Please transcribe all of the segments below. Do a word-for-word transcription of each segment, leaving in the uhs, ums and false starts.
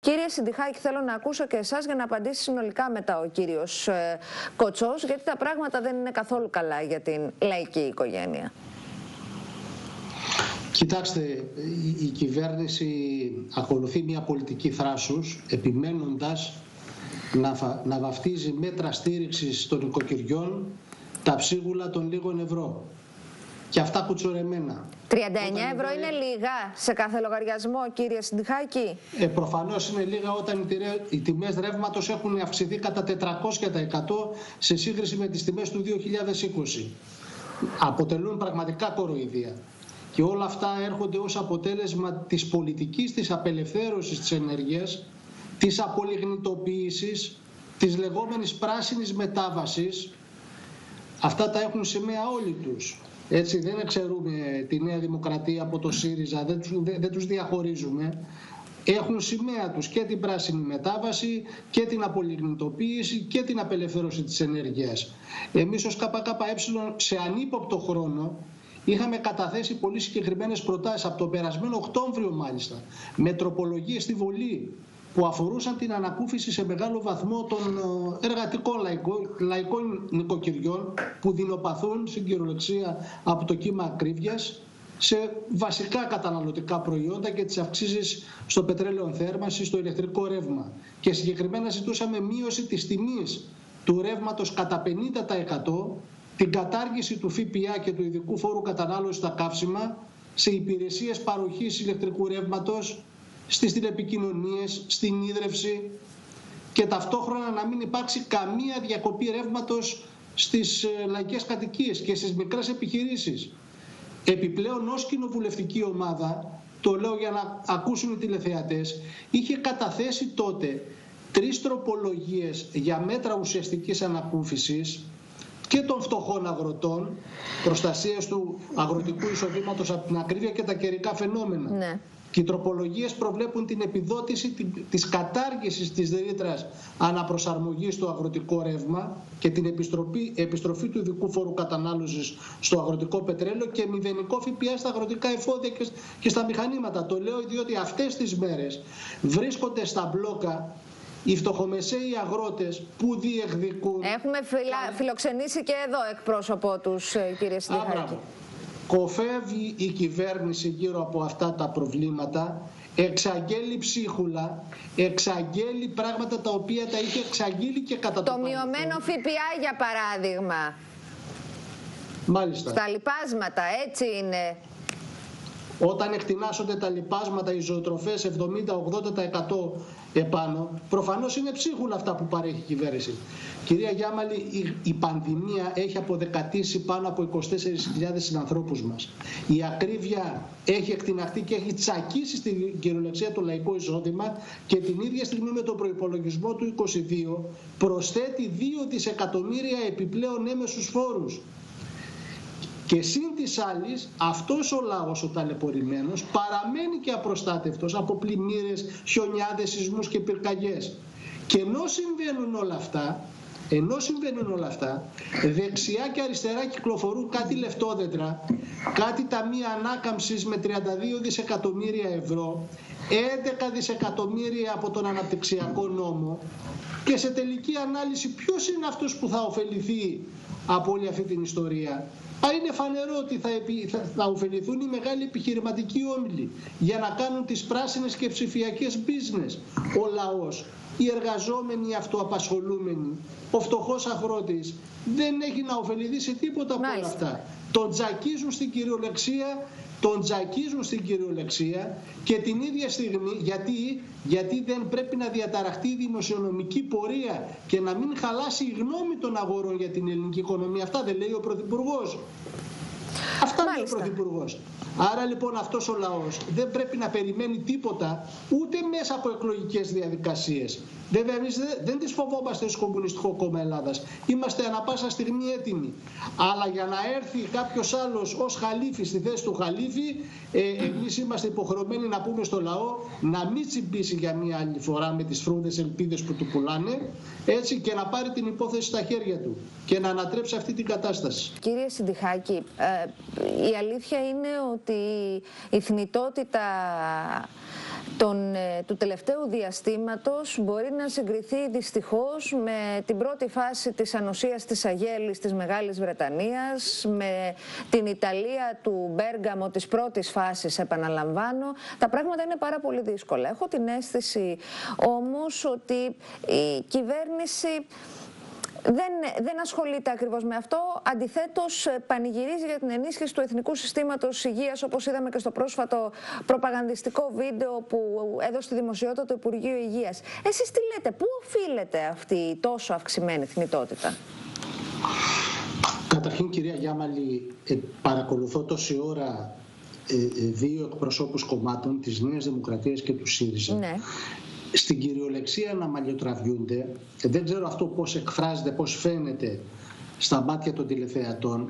Κύριε Συντιχάκη, θέλω να ακούσω και εσάς για να απαντήσει συνολικά μετά ο κύριος ε, Κοτσός, γιατί τα πράγματα δεν είναι καθόλου καλά για την λαϊκή οικογένεια. Κοιτάξτε, η, η κυβέρνηση ακολουθεί μια πολιτική θράσους, επιμένοντας να, να βαφτίζει μέτρα στήριξης των οικοκυριών τα ψίγουλα των λίγων ευρώ. Και αυτά κουτσορεμένα. τριάντα εννέα ευρώ είναι λίγα σε κάθε λογαριασμό, κύριε Συντιχάκη? Ε, προφανώς είναι λίγα όταν οι τιμές ρεύματος έχουν αυξηθεί κατά τετρακόσια τοις εκατό σε σύγκριση με τις τιμές του δύο χιλιάδες είκοσι. Αποτελούν πραγματικά κοροϊδία. Και όλα αυτά έρχονται ως αποτέλεσμα της πολιτικής της απελευθέρωσης της ενέργειας, της απολιγνητοποίησης, της λεγόμενης πράσινης μετάβασης. Αυτά τα έχουν σημαία όλοι τους. Έτσι, δεν εξαιρούμε τη Νέα Δημοκρατία από το ΣΥΡΙΖΑ, δεν τους, δεν, δεν τους διαχωρίζουμε. Έχουν σημαία τους και την πράσινη μετάβαση και την απολιγνητοποίηση και την απελευθέρωση της ενέργειας. Εμείς ως ΚΚΕ σε ανύποπτο χρόνο είχαμε καταθέσει πολύ συγκεκριμένες προτάσεις από τον περασμένο Οκτώβριο μάλιστα, με τροπολογίες στη Βολή που αφορούσαν την ανακούφιση σε μεγάλο βαθμό των εργατικών λαϊκών, λαϊκών νοικοκυριών που δεινοπαθούν στην κυριολεξία από το κύμα ακρίβειας σε βασικά καταναλωτικά προϊόντα και τις αυξήσεις στο πετρέλαιο θέρμανση, στο ηλεκτρικό ρεύμα. Και συγκεκριμένα ζητούσαμε μείωση της τιμής του ρεύματος κατά πενήντα τοις εκατό, την κατάργηση του ΦΠΑ και του ειδικού φόρου κατανάλωσης στα καύσιμα, σε υπηρεσίες παροχής ηλεκτρικού ρεύματος, στις τηλεπικοινωνίες, στην ίδρυυση και ταυτόχρονα να μην υπάρξει καμία διακοπή ρεύματος στις λαϊκές κατοικίες και στις μικρές επιχειρήσεις. Επιπλέον, ως κοινοβουλευτική ομάδα, το λέω για να ακούσουν οι τηλεθεατές, είχε καταθέσει τότε τρεις τροπολογίες για μέτρα ουσιαστικής ανακούφισης και των φτωχών αγροτών, προστασίας του αγροτικού εισοδήματος από την ακρίβεια και τα καιρικά φαινόμενα. Ναι. Και οι τροπολογίες προβλέπουν την επιδότηση της κατάργησης της ρήτρας αναπροσαρμογής στο αγροτικό ρεύμα και την επιστροφή, επιστροφή του ειδικού φόρου κατανάλωσης στο αγροτικό πετρέλαιο και μηδενικό ΦΠΑ στα αγροτικά εφόδια και στα μηχανήματα. Το λέω διότι αυτές τις μέρες βρίσκονται στα μπλόκα οι φτωχομεσαίοι αγρότες που διεκδικούν... Έχουμε φιλα... φιλοξενήσει και εδώ εκπρόσωπό τους, κύριε Συντιχάκη. Κοφεύει η κυβέρνηση γύρω από αυτά τα προβλήματα, εξαγγέλει ψίχουλα, εξαγγέλει πράγματα τα οποία τα είχε εξαγγείλει και κατά το, το μειωμένο ΦΠΑ για παράδειγμα. Μάλιστα. Στα λιπάσματα, έτσι είναι. Όταν εκτινάσσονται τα λιπάσματα, οι ζωοτροφές εβδομήντα με ογδόντα τοις εκατό επάνω, προφανώς είναι ψίχουλα αυτά που παρέχει η κυβέρνηση. Κυρία Γιάμαλη, η, η πανδημία έχει αποδεκατήσει πάνω από είκοσι τέσσερις χιλιάδες συνανθρώπους μας. Η ακρίβεια έχει εκτιναχθεί και έχει τσακίσει στην κυριολεξία το λαϊκό εισόδημα και την ίδια στιγμή με τον προϋπολογισμό του είκοσι δύο προσθέτει δύο δισεκατομμύρια επιπλέον έμεσους φόρους. Και σύν της άλλης, αυτός ο λαός ο ταλαιπωρημένος παραμένει και απροστάτευτος από πλημμύρες, χιονιάδες, σεισμούς και πυρκαγιές. Και ενώ συμβαίνουν όλα αυτά, ενώ συμβαίνουν όλα αυτά, δεξιά και αριστερά κυκλοφορούν κάτι λεφτόδεντρα, κάτι ταμεία ανάκαμψης με τριάντα δύο δισεκατομμύρια ευρώ, έντεκα δισεκατομμύρια από τον αναπτυξιακό νόμο και σε τελική ανάλυση ποιος είναι αυτός που θα ωφεληθεί από όλη αυτή την ιστορία? Α, είναι φανερό ότι θα, επι, θα, θα ωφεληθούν οι μεγάλοι επιχειρηματικοί όμιλοι για να κάνουν τις πράσινες και ψηφιακές business. Ο λαός, οι εργαζόμενοι, οι αυτοαπασχολούμενοι, ο φτωχός αγρότης δεν έχει να ωφεληθεί σε τίποτα από όλα αυτά. Τον τζακίζουν στην κυριολεξία, τον τζακίζουν στην κυριολεξία και την ίδια στιγμή, γιατί, γιατί δεν πρέπει να διαταραχτεί η δημοσιονομική πορεία και να μην χαλάσει η γνώμη των αγορών για την ελληνική οικονομία. Αυτά δεν λέει ο Πρωθυπουργός. Αυτά λέει ο Πρωθυπουργός. Άρα λοιπόν αυτός ο λαός δεν πρέπει να περιμένει τίποτα ούτε μέσα από εκλογικές διαδικασίες. Βέβαια εμείς δεν, δεν τις φοβόμαστε στο Κομμουνιστικό Κόμμα Ελλάδας. Είμαστε ανα πάσα στιγμή έτοιμοι. Αλλά για να έρθει κάποιος άλλος ως χαλίφη στη θέση του χαλίφη, ε, εμείς είμαστε υποχρεωμένοι να πούμε στο λαό να μην τσιμπήσει για μία άλλη φορά με τις φρούδες ελπίδες που του πουλάνε, έτσι, και να πάρει την υπόθεση στα χέρια του και να ανατρέψει αυτή την κατάσταση. Κύριε Συντιχάκη, ε, η αλήθεια είναι ότι η θνητότητα Τον, του τελευταίου διαστήματος μπορεί να συγκριθεί δυστυχώς με την πρώτη φάση της ανοσίας της Αγέλης της Μεγάλης Βρετανίας, με την Ιταλία του Μπέργαμο της πρώτης φάσης, επαναλαμβάνω. Τα πράγματα είναι πάρα πολύ δύσκολα. Έχω την αίσθηση όμως ότι η κυβέρνηση Δεν, δεν ασχολείται ακριβώς με αυτό. Αντιθέτως, πανηγυρίζει για την ενίσχυση του Εθνικού Συστήματος Υγείας, όπως είδαμε και στο πρόσφατο προπαγανδιστικό βίντεο που έδωσε τη δημοσιότητα το Υπουργείο Υγείας. Εσείς τι λέτε, πού οφείλεται αυτή η τόσο αυξημένη θνητότητα? Καταρχήν, κυρία Γιάμαλη, ε, παρακολουθώ τόση ώρα ε, ε, δύο εκπροσώπους κομμάτων, της Νέας Δημοκρατίας και του ΣΥΡΙΖΑ. Ναι. Στην κυριολεξία να μαλλιοτραβιούνται. Δεν ξέρω αυτό πώς εκφράζεται, πώς φαίνεται στα μάτια των τηλεθεατών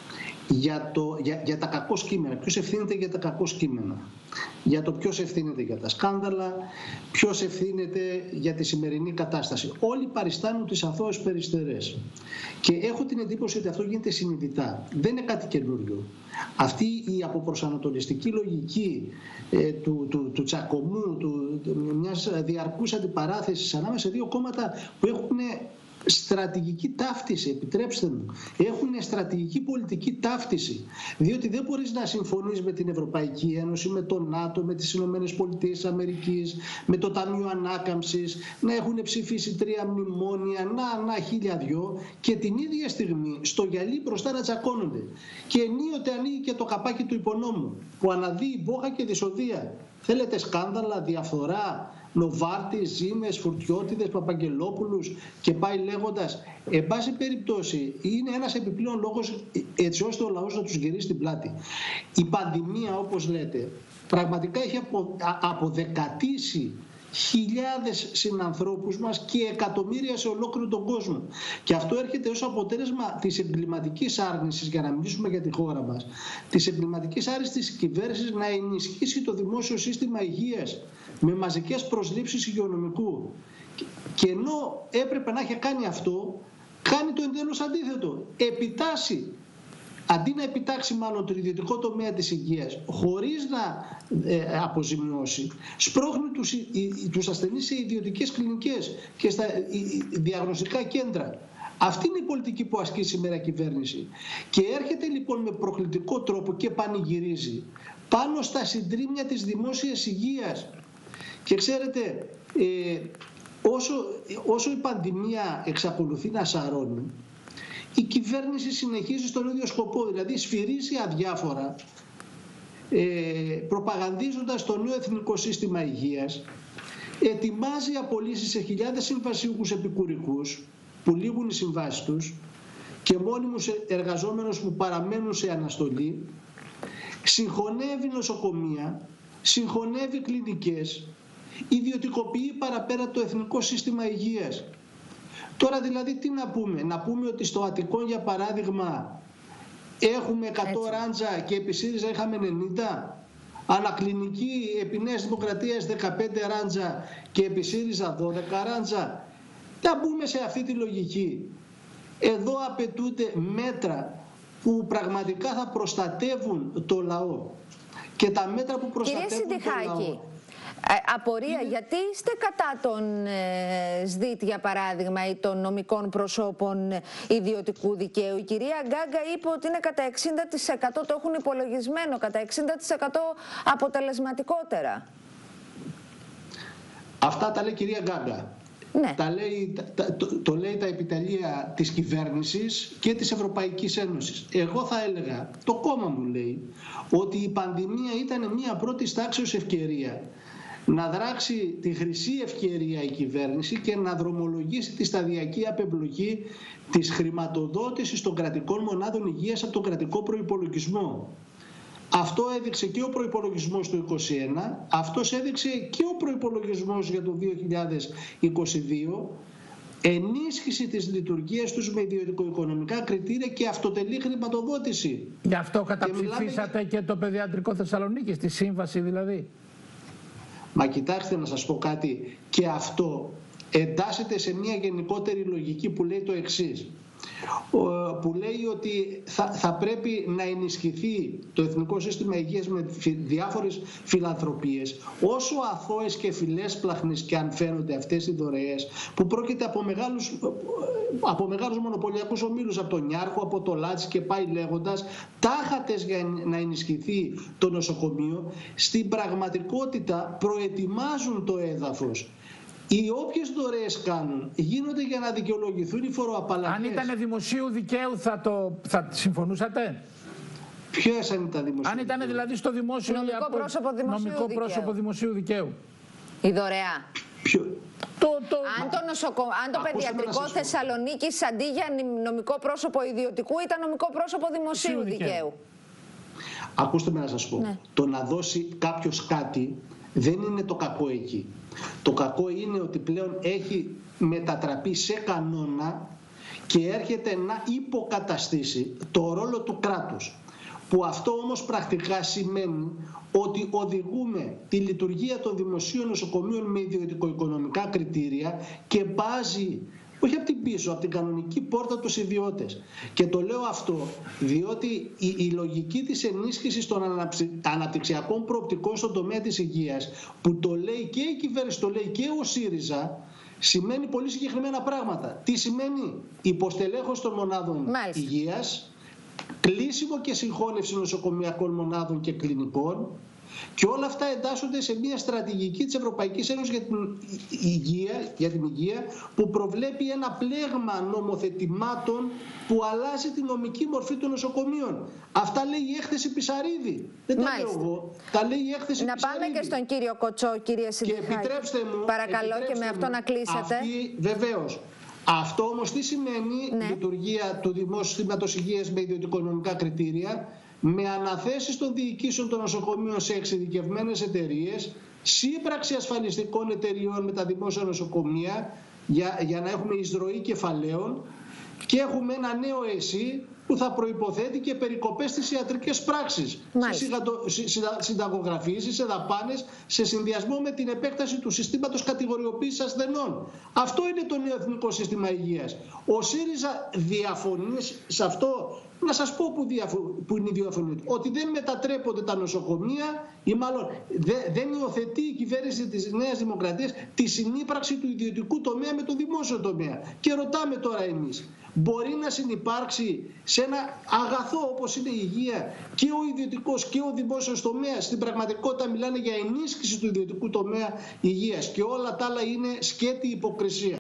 για, το, για, για τα κακό κείμενα. Ποιος ευθύνεται για τα κακό κείμενα? Για το ποιος ευθύνεται για τα σκάνδαλα, ποιος ευθύνεται για τη σημερινή κατάσταση. Όλοι παριστάνουν τις αθώες περιστερές. Και έχω την εντύπωση ότι αυτό γίνεται συνειδητά. Δεν είναι κάτι καινούριο. Αυτή η αποπροσανατολιστική λογική ε, του, του, του τσακωμού, του, μιας διαρκούς αντιπαράθεσης ανάμεσα σε δύο κόμματα που έχουν στρατηγική ταύτιση, επιτρέψτε μου, έχουν στρατηγική πολιτική ταύτιση, διότι δεν μπορείς να συμφωνείς με την Ευρωπαϊκή Ένωση, με το ΝΑΤΟ, με τις Ηνωμένες Πολιτείες Αμερικής, με το Ταμείο Ανάκαμψης, να έχουν ψηφίσει τρία μνημόνια, να, να χίλια δυο, και την ίδια στιγμή στο γυαλί μπροστά να τσακώνονται. Και ενίοτε ανοίγει και το καπάκι του υπονόμου, που αναδύει μπόχα και δυσοδεία. Θέλετε σκάνδαλα, διαφθορά, Νοβάρτης, Ζήμες, Φουρτιώτιδες, Παπαγγελόπουλους και πάει λέγοντας. Εν πάση περιπτώσει, είναι ένας επιπλέον λόγος έτσι ώστε ο λαός να τους γυρίσει την πλάτη. Η πανδημία, όπως λέτε, πραγματικά έχει απο, αποδεκατήσει χιλιάδες συνανθρώπους μας και εκατομμύρια σε ολόκληρο τον κόσμο. Και αυτό έρχεται ως αποτέλεσμα της εγκληματικής άρνησης, για να μιλήσουμε για τη χώρα μας, της εγκληματικής άρνησης της κυβέρνησης να ενισχύσει το δημόσιο σύστημα υγείας με μαζικές προσλήψεις υγειονομικού. Και ενώ έπρεπε να έχει κάνει αυτό, κάνει το εντελώς αντίθετο. Επιτάσσει. Αντί να επιτάξει μάλλον το ιδιωτικό τομέα της υγείας, χωρίς να ε, αποζημιώσει, σπρώχνει τους, οι, τους ασθενείς σε ιδιωτικές κλινικές και στα οι, διαγνωστικά κέντρα. Αυτή είναι η πολιτική που ασκεί σήμερα η κυβέρνηση. Και έρχεται λοιπόν με προκλητικό τρόπο και πανηγυρίζει πάνω στα συντρίμμια της δημόσιας υγείας. Και ξέρετε, ε, όσο, όσο η πανδημία εξακολουθεί να σαρώνει, η κυβέρνηση συνεχίζει στον ίδιο σκοπό, δηλαδή σφυρίζει αδιάφορα, ε, προπαγανδίζοντας το νέο εθνικό σύστημα υγείας, ετοιμάζει απολύσεις σε χιλιάδες συμβασιούχους επικουρικούς που λήγουν οι συμβάσεις τους και μόνιμους εργαζόμενους που παραμένουν σε αναστολή, συγχωνεύει νοσοκομεία, συγχωνεύει κλινικές, ιδιωτικοποιεί παραπέρα το εθνικό σύστημα υγείας. Τώρα δηλαδή τι να πούμε, να πούμε ότι στο Αττικό για παράδειγμα έχουμε εκατό Έτσι. ράντζα και επί ΣΥΡΙΖΑ είχαμε ενενήντα, ανακλινική επί Νέας Δημοκρατίας δεκαπέντε ράντζα και επί ΣΥΡΙΖΑ δώδεκα ράντζα. Να μπούμε σε αυτή τη λογική. Εδώ απαιτούνται μέτρα που πραγματικά θα προστατεύουν το λαό. Και τα μέτρα που προστατεύουν το λαό. Απορία, γιατί είστε κατά των ε, ΣΔΙΤ, για παράδειγμα, ή των νομικών προσώπων ιδιωτικού δικαίου? Η κυρία Γκάγκα είπε ότι είναι κατά εξήντα τοις εκατό, το έχουν υπολογισμένο, κατά εξήντα τοις εκατό αποτελεσματικότερα. Αυτά τα λέει η κυρία Γκάγκα. Ναι. Τα λέει, τα, το, το λέει τα επιτελεία της κυβέρνησης και της Ευρωπαϊκής Ένωσης. Εγώ θα έλεγα, το κόμμα μου λέει, ότι η πανδημία ήταν μια πρώτη τάξεως ευκαιρία να δράξει τη χρυσή ευκαιρία η κυβέρνηση και να δρομολογήσει τη σταδιακή απεμπλοκή της χρηματοδότησης των κρατικών μονάδων υγείας από τον κρατικό προϋπολογισμό. Αυτό έδειξε και ο προϋπολογισμός του είκοσι ένα, αυτός έδειξε και ο προϋπολογισμός για το δύο χιλιάδες είκοσι δύο, ενίσχυση της λειτουργίας τους με ιδιωτικο-οικονομικά κριτήρια και αυτοτελή χρηματοδότηση. Γι' αυτό καταψηφίσατε και, και το Παιδιατρικό Θεσσαλονίκης, τη σύμβαση δηλαδή. Μα κοιτάξτε να σας πω κάτι, και αυτό εντάσσεται σε μια γενικότερη λογική που λέει το εξής. που λέει ότι θα, θα πρέπει να ενισχυθεί το Εθνικό Σύστημα Υγείας με διάφορες φιλανθρωπίες. Όσο αθώες και φιλέσπλαχνες και αν φαίνονται αυτές οι δωρεές, που πρόκειται από μεγάλους, από μεγάλους μονοπωλιακούς ομίλους, από τον Νιάρχο, από το Λάτσι και πάει λέγοντας, τάχατες για να ενισχυθεί το νοσοκομείο, στην πραγματικότητα προετοιμάζουν το έδαφος. Οι όποιες δωρεές κάνουν γίνονται για να δικαιολογηθούν οι φοροαπαλλαγές. Αν ήταν δημοσίου δικαίου θα, το, θα συμφωνούσατε? Ποιες αν ήταν δημοσίου? Αν ήταν δηλαδή στο δημόσιο, νομικό από, πρόσωπο δημοσίου νομικό δικαίου. πρόσωπο δημοσίου δικαίου. Η δωρεά. Ποιο? Το, το... Αν το, νοσοκο... Αν το παιδιατρικό Θεσσαλονίκης αντί για νομικό πρόσωπο ιδιωτικού ήταν νομικό πρόσωπο δημοσίου δικαίου. δικαίου. Ακούστε με να σας πω. Ναι. Το να δώσει κάποιος κάτι δεν είναι το κακό εκεί. Το κακό είναι ότι πλέον έχει μετατραπεί σε κανόνα και έρχεται να υποκαταστήσει το ρόλο του κράτους. Που αυτό όμως πρακτικά σημαίνει ότι οδηγούμε τη λειτουργία των δημοσίων νοσοκομείων με ιδιωτικο-οικονομικά κριτήρια και μπάζει, όχι από την πίσω, από την κανονική πόρτα τους ιδιώτες. Και το λέω αυτό διότι η, η λογική της ενίσχυσης των αναπτυξιακών προοπτικών στον τομέα της υγείας, που το λέει και η κυβέρνηση, το λέει και ο ΣΥΡΙΖΑ, σημαίνει πολύ συγκεκριμένα πράγματα. Τι σημαίνει? Υποστελέχωση των μονάδων Μάλιστα. υγείας, κλείσιμο και συγχώνευση νοσοκομειακών μονάδων και κλινικών, και όλα αυτά εντάσσονται σε μια στρατηγική της Ευρωπαϊκής Ένωσης για την υγεία, για την υγεία που προβλέπει ένα πλέγμα νομοθετημάτων που αλλάζει τη νομική μορφή των νοσοκομείων. Αυτά λέει η έκθεση Πισαρίδη. Δεν τα λέω εγώ. Τα λέει η έκθεση να Πισαρίδη. Να πάμε και στον κύριο Κοτσό, κύριε Συνδυχάκη. Και επιτρέψτε μου, παρακαλώ επιτρέψτε και με αυτό μου, να κλείσετε. Αυτή, βεβαίως. Αυτό όμως τι σημαίνει? Ναι. Λειτουργία του Δημόσιου Συστήματος Υγείας με ιδιωτικο-οικονομικά κριτήρια, με αναθέσεις των διοικήσεων των νοσοκομείων σε εξειδικευμένες εταιρείες, σύμπραξη ασφαλιστικών εταιριών με τα δημόσια νοσοκομεία για, για να έχουμε εισρωή κεφαλαίων, και έχουμε ένα νέο ΕΣΥ που θα προϋποθέτει και περικοπές στις ιατρικές πράξεις, σε συνταγογραφήσεις, σε δαπάνες, σε συνδυασμό με την επέκταση του συστήματος κατηγοριοποίησης ασθενών. Αυτό είναι το νέο Εθνικό Σύστημα Υγείας. Ο ΣΥΡΙΖΑ διαφωνεί σε αυτό. Να σας πω που, διαφο... που είναι η διαφωνία του. Ότι δεν μετατρέπονται τα νοσοκομεία, ή μάλλον δε, δεν υιοθετεί η κυβέρνηση της Νέας Δημοκρατίας τη συνύπαρξη του ιδιωτικού τομέα με το δημόσιο τομέα. Και ρωτάμε τώρα εμείς, μπορεί να συνυπάρξει σε ένα αγαθό όπως είναι η υγεία και ο ιδιωτικός και ο δημόσιος τομέας? Στην πραγματικότητα μιλάνε για ενίσχυση του ιδιωτικού τομέα υγείας και όλα τα άλλα είναι σκέτη υποκρισία.